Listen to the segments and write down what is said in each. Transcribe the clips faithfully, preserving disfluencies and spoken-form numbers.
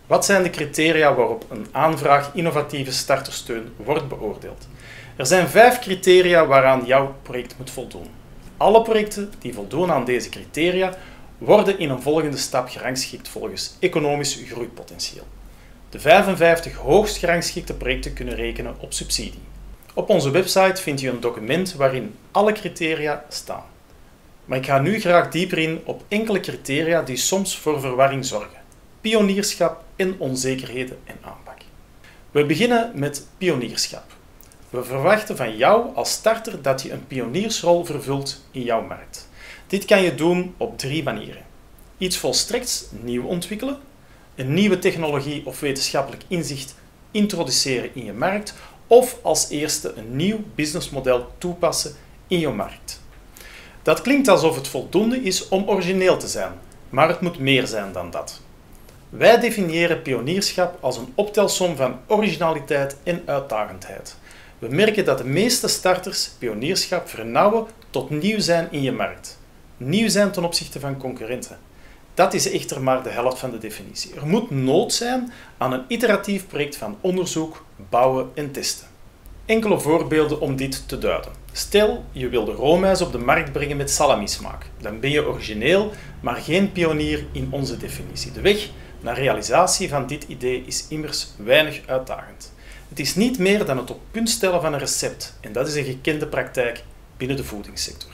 Wat zijn de criteria waarop een aanvraag innovatieve startersteun wordt beoordeeld? Er zijn vijf criteria waaraan jouw project moet voldoen. Alle projecten die voldoen aan deze criteria worden in een volgende stap gerangschikt volgens economisch groeipotentieel. De vijfenvijftig hoogst gerangschikte projecten kunnen rekenen op subsidie. Op onze website vind je een document waarin alle criteria staan. Maar ik ga nu graag dieper in op enkele criteria die soms voor verwarring zorgen. Pionierschap en onzekerheden en aanpak. We beginnen met pionierschap. We verwachten van jou als starter dat je een pioniersrol vervult in jouw markt. Dit kan je doen op drie manieren. Iets volstrekt nieuw ontwikkelen, een nieuwe technologie of wetenschappelijk inzicht introduceren in je markt of als eerste een nieuw businessmodel toepassen in je markt. Dat klinkt alsof het voldoende is om origineel te zijn, maar het moet meer zijn dan dat. Wij definiëren pionierschap als een optelsom van originaliteit en uitdagendheid. We merken dat de meeste starters pionierschap vernauwen tot nieuw zijn in je markt. Nieuw zijn ten opzichte van concurrenten. Dat is echter maar de helft van de definitie. Er moet nood zijn aan een iteratief project van onderzoek, bouwen en testen. Enkele voorbeelden om dit te duiden. Stel, je wil de roomijs op de markt brengen met salamismaak. Dan ben je origineel, maar geen pionier in onze definitie. De weg naar realisatie van dit idee is immers weinig uitdagend. Het is niet meer dan het op punt stellen van een recept en dat is een gekende praktijk binnen de voedingssector.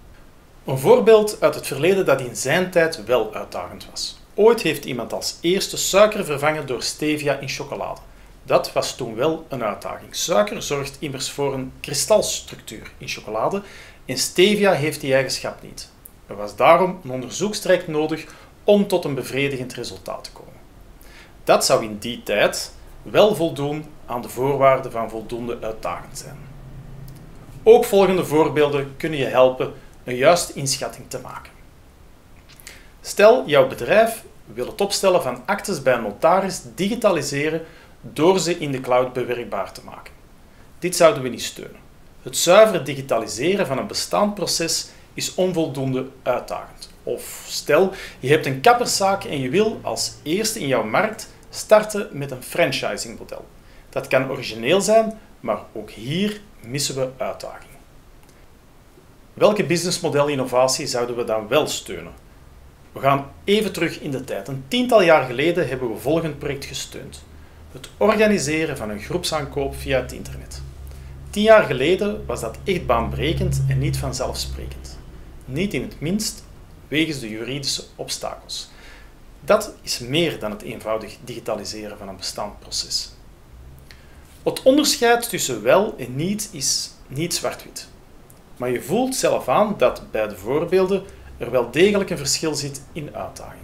Een voorbeeld uit het verleden dat in zijn tijd wel uitdagend was. Ooit heeft iemand als eerste suiker vervangen door stevia in chocolade. Dat was toen wel een uitdaging. Suiker zorgt immers voor een kristalstructuur in chocolade en stevia heeft die eigenschap niet. Er was daarom een onderzoekstraject nodig om tot een bevredigend resultaat te komen. Dat zou in die tijd wel voldoen aan de voorwaarden van voldoende uitdagend zijn. Ook volgende voorbeelden kunnen je helpen een juiste inschatting te maken. Stel, jouw bedrijf wil het opstellen van aktes bij een notaris digitaliseren door ze in de cloud bewerkbaar te maken. Dit zouden we niet steunen. Het zuiver digitaliseren van een bestaand proces is onvoldoende uitdagend. Of stel, je hebt een kapperszaak en je wil als eerste in jouw markt starten met een franchisingmodel. Dat kan origineel zijn, maar ook hier missen we uitdaging. Welke businessmodel-innovatie zouden we dan wel steunen? We gaan even terug in de tijd. Een tiental jaar geleden hebben we volgend project gesteund. Het organiseren van een groepsaankoop via het internet. Tien jaar geleden was dat echt baanbrekend en niet vanzelfsprekend. Niet in het minst wegens de juridische obstakels. Dat is meer dan het eenvoudig digitaliseren van een bestaand proces. Het onderscheid tussen wel en niet is niet zwart-wit. Maar je voelt zelf aan dat bij de voorbeelden er wel degelijk een verschil zit in uitdaging.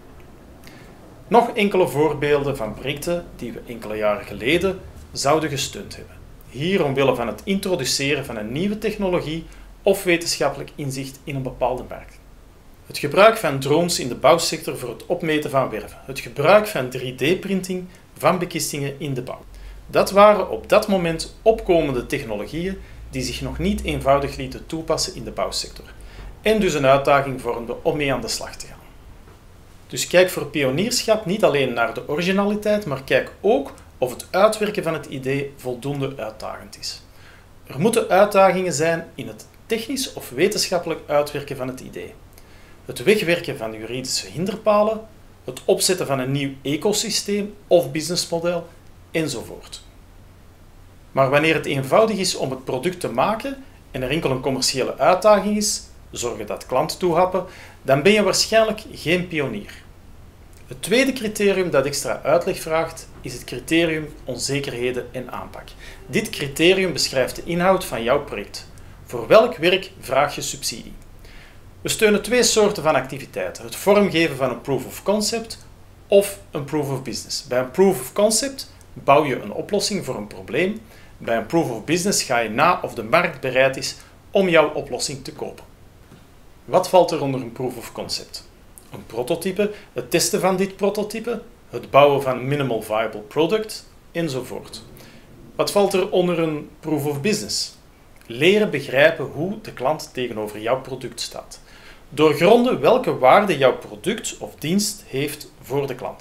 Nog enkele voorbeelden van projecten die we enkele jaren geleden zouden gesteund hebben. Hier omwille van het introduceren van een nieuwe technologie of wetenschappelijk inzicht in een bepaalde markt. Het gebruik van drones in de bouwsector voor het opmeten van werven. Het gebruik van drie D-printing van bekistingen in de bouw. Dat waren op dat moment opkomende technologieën die zich nog niet eenvoudig lieten toepassen in de bouwsector. En dus een uitdaging vormden om mee aan de slag te gaan. Dus kijk voor pionierschap niet alleen naar de originaliteit, maar kijk ook of het uitwerken van het idee voldoende uitdagend is. Er moeten uitdagingen zijn in het technisch of wetenschappelijk uitwerken van het idee. Het wegwerken van juridische hinderpalen, het opzetten van een nieuw ecosysteem of businessmodel, enzovoort. Maar wanneer het eenvoudig is om het product te maken en er enkel een commerciële uitdaging is, zorgen dat klanten toehappen, dan ben je waarschijnlijk geen pionier. Het tweede criterium dat extra uitleg vraagt, is het criterium onzekerheden en aanpak. Dit criterium beschrijft de inhoud van jouw project. Voor welk werk vraag je subsidie? We steunen twee soorten van activiteiten. Het vormgeven van een proof of concept of een proof of business. Bij een proof of concept bouw je een oplossing voor een probleem. Bij een proof of business ga je na of de markt bereid is om jouw oplossing te kopen. Wat valt er onder een proof of concept? Een prototype, het testen van dit prototype, het bouwen van een minimal viable product, enzovoort. Wat valt er onder een proof of business? Leren begrijpen hoe de klant tegenover jouw product staat. Doorgronden welke waarde jouw product of dienst heeft voor de klant.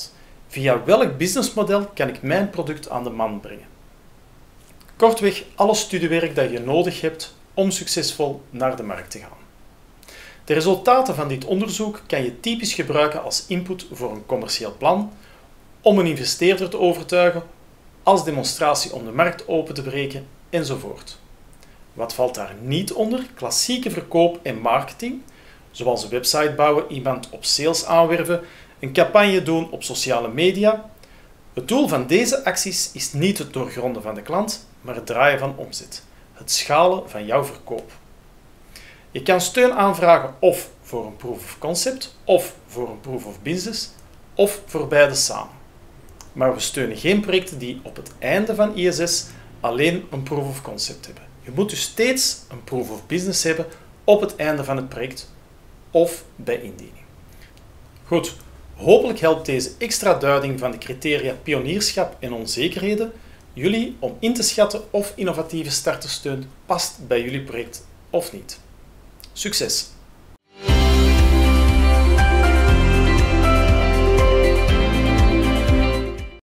Via welk businessmodel kan ik mijn product aan de man brengen? Kortweg alle studiewerk dat je nodig hebt om succesvol naar de markt te gaan. De resultaten van dit onderzoek kan je typisch gebruiken als input voor een commercieel plan, om een investeerder te overtuigen, als demonstratie om de markt open te breken enzovoort. Wat valt daar niet onder? Klassieke verkoop en marketing, zoals een website bouwen, iemand op sales aanwerven, een campagne doen op sociale media. Het doel van deze acties is niet het doorgronden van de klant, maar het draaien van omzet, het schalen van jouw verkoop. Je kan steun aanvragen of voor een proof of concept, of voor een proof of business, of voor beide samen. Maar we steunen geen projecten die op het einde van I S S alleen een proof of concept hebben. Je moet dus steeds een proof of business hebben op het einde van het project of bij indiening. Goed, hopelijk helpt deze extra duiding van de criteria pionierschap en onzekerheden jullie om in te schatten of innovatieve startersteun past bij jullie project of niet. Succes!